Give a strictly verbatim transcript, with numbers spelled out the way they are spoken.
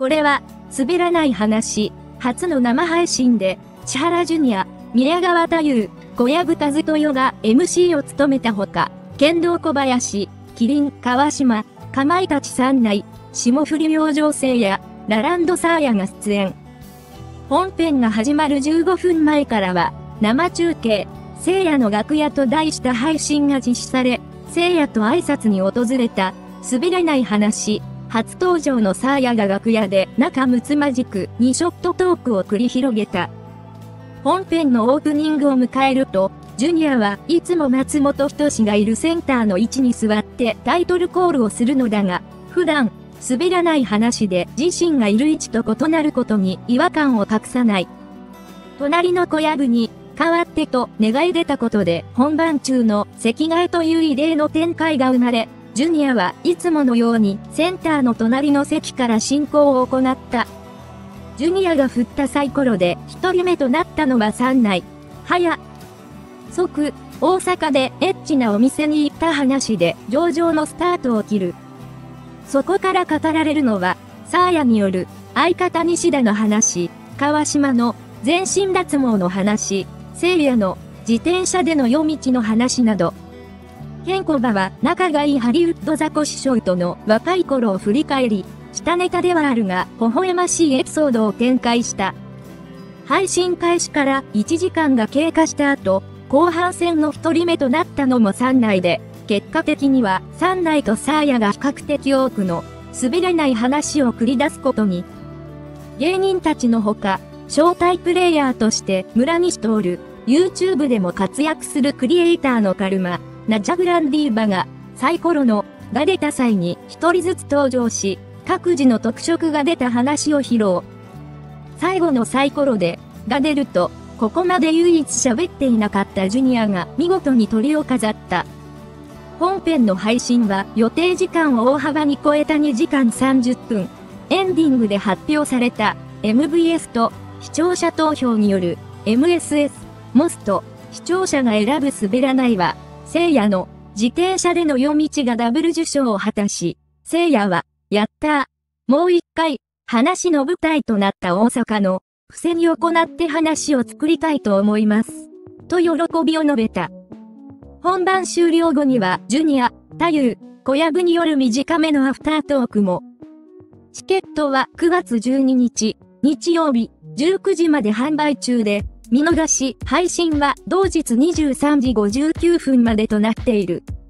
これは、滑らない話、初の生配信で、千原ジュニア、宮川太夫、小籔和豊が エムシー を務めたほか、剣道小林、麒麟川島、かまいたち三内、霜降り明星せいや、ラランドサーヤが出演。本編が始まるじゅうごふんまえからは、生中継、せいやの楽屋と題した配信が実施され、せいやと挨拶に訪れた、滑らない話、初登場のサーヤが楽屋で仲睦まじくにショットトークを繰り広げた。本編のオープニングを迎えると、ジュニアはいつも松本人志がいるセンターの位置に座ってタイトルコールをするのだが、普段、滑らない話で自身がいる位置と異なることに違和感を隠さない。隣の小籔に、代わってと願い出たことで本番中の席替えという異例の展開が生まれ、ジュニアはいつものようにセンターの隣の席から進行を行った。ジュニアが振ったサイコロで一人目となったのは三内。早。即、大阪でエッチなお店に行った話で上々のスタートを切る。そこから語られるのは、サーヤによる相方西田の話、川島の全身脱毛の話、せいやの自転車での夜道の話など。ケンコバは仲がいいハリウッドザコシショウとの若い頃を振り返り、下ネタではあるが微笑ましいエピソードを展開した。配信開始からいちじかんが経過した後、後半戦の一人目となったのも三内で、結果的には三内とサーヤが比較的多くの滑らない話を繰り出すことに。芸人たちのほか、招待プレイヤーとして村西徹、YouTube でも活躍するクリエイターのカルマ、ナジャグランディーバがサイコロのが出た際に一人ずつ登場し、各自の特色が出た話を披露。最後のサイコロでが出ると、ここまで唯一喋っていなかったジュニアが見事に鳥を飾った。本編の配信は予定時間を大幅に超えたにじかんさんじゅっぷん。エンディングで発表された エムブイエス と視聴者投票による エムエスエス、モスト、視聴者が選ぶ滑らないは、せいやの自転車での夜道がダブル受賞を果たし、せいやは、やったー。もう一回、話の舞台となった大阪の伏せに行って話を作りたいと思います。と喜びを述べた。本番終了後には、ジュニア、太夫、小籔による短めのアフタートークも。チケットはくがつじゅうににち、日曜日、じゅうくじまで販売中で、見逃し配信は同日にじゅうさんじごじゅうきゅうふんまでとなっている。